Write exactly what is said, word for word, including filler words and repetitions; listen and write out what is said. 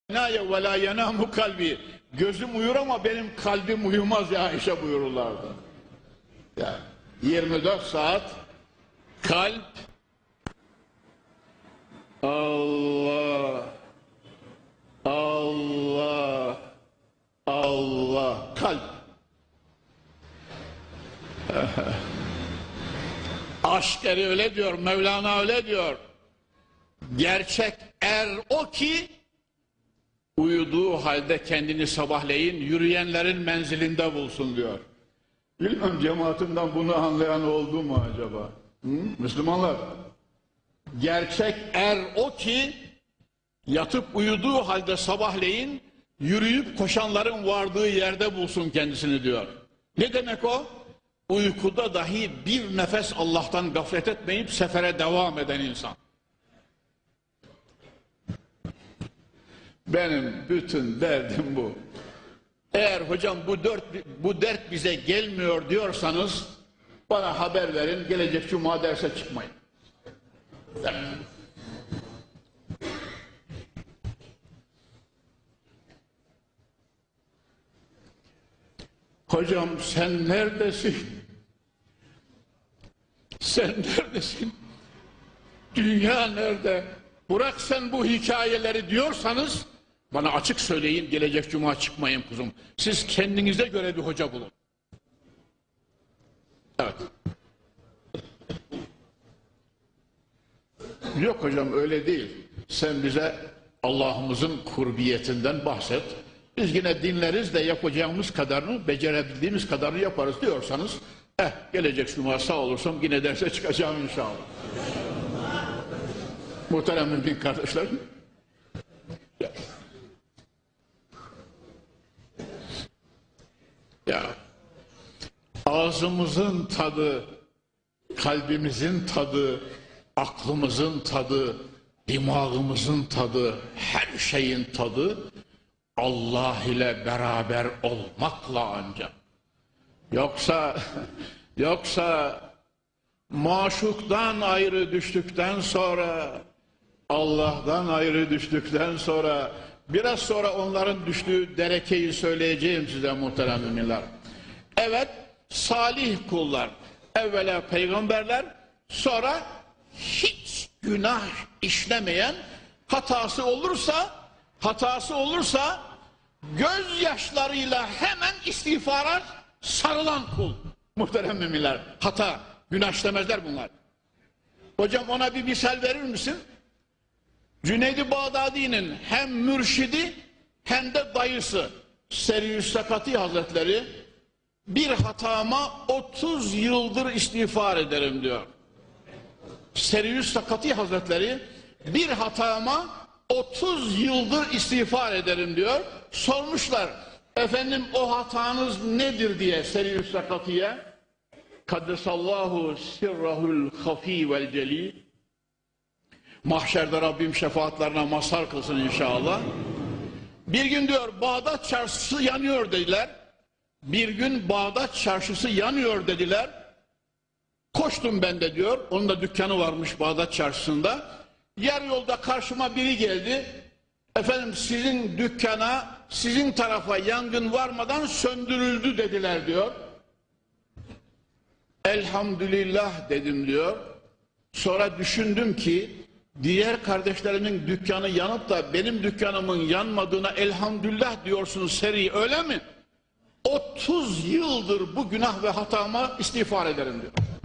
ve la yenamu kalbi. Gözüm uyur ama benim kalbim uyumaz ya Ayşe buyururlardı. Yani yirmi dört saat kalp Allah Allah Allah kalp. Aşk eri öyle diyor, Mevlana öyle diyor. Gerçek er o ki uyuduğu halde kendini sabahleyin yürüyenlerin menzilinde bulsun diyor. Bilmem cemaatimden bunu anlayan oldu mu acaba? Hı? Müslümanlar, gerçek er o ki yatıp uyuduğu halde sabahleyin yürüyüp koşanların vardığı yerde bulsun kendisini diyor. Ne demek o? Uykuda dahi bir nefes Allah'tan gaflet etmeyip sefere devam eden insan. Benim bütün derdim bu. Eğer hocam bu dört, bu dert bize gelmiyor diyorsanız bana haber verin, gelecek cuma derse çıkmayın. Hocam sen neredesin? Sen neredesin? Dünya nerede? Bırak sen bu hikayeleri diyorsanız bana açık söyleyin, gelecek cuma çıkmayın kuzum. Siz kendinize göre bir hoca bulun. Evet. Yok hocam öyle değil. Sen bize Allah'ımızın kurbiyetinden bahset. Biz yine dinleriz de yapacağımız kadarını, becerebildiğimiz kadarını yaparız diyorsanız eh gelecek cuma sağ olursam yine derse çıkacağım inşallah. Muhterem mümin kardeşlerim. Ya. ya ağzımızın tadı, kalbimizin tadı, aklımızın tadı, dimağımızın tadı, her şeyin tadı Allah ile beraber olmakla ancak. Yoksa yoksa maşuktan ayrı düştükten sonra, Allah'tan ayrı düştükten sonra, biraz sonra onların düştüğü derekeyi söyleyeceğim size muhterem müminler. Evet, salih kullar, evvela peygamberler, sonra hiç günah işlemeyen, hatası olursa, hatası olursa gözyaşlarıyla hemen istiğfara sarılan kul. Muhterem müminler, hata, günah işlemezler bunlar. Hocam ona bir misal verir misin? Cüneyd-i Bağdadi'nin hem mürşidi hem de dayısı Seriyüs Sakati Hazretleri bir hatama otuz yıldır istiğfar ederim diyor. Seriyüs Sakati Hazretleri bir hatama otuz yıldır istiğfar ederim diyor. Sormuşlar, efendim o hatanız nedir diye Seriyüs Sakati'ye. Kaddesallahu sirrahul hafi vel celil. Mahşerde Rabbim şefaatlerine mazhar kılsın inşallah. Bir gün diyor Bağdat çarşısı yanıyor dediler. Bir gün Bağdat çarşısı yanıyor dediler. Koştum ben de diyor. Onun da dükkanı varmış Bağdat çarşısında. Yarı yolda karşıma biri geldi. Efendim sizin dükkana, sizin tarafa yangın varmadan söndürüldü dediler diyor. Elhamdülillah dedim diyor. Sonra düşündüm ki diğer kardeşlerimin dükkanı yanıp da benim dükkanımın yanmadığına elhamdülillah diyorsunuz seri öyle mi? otuz yıldır bu günah ve hatama istiğfar ederim diyor.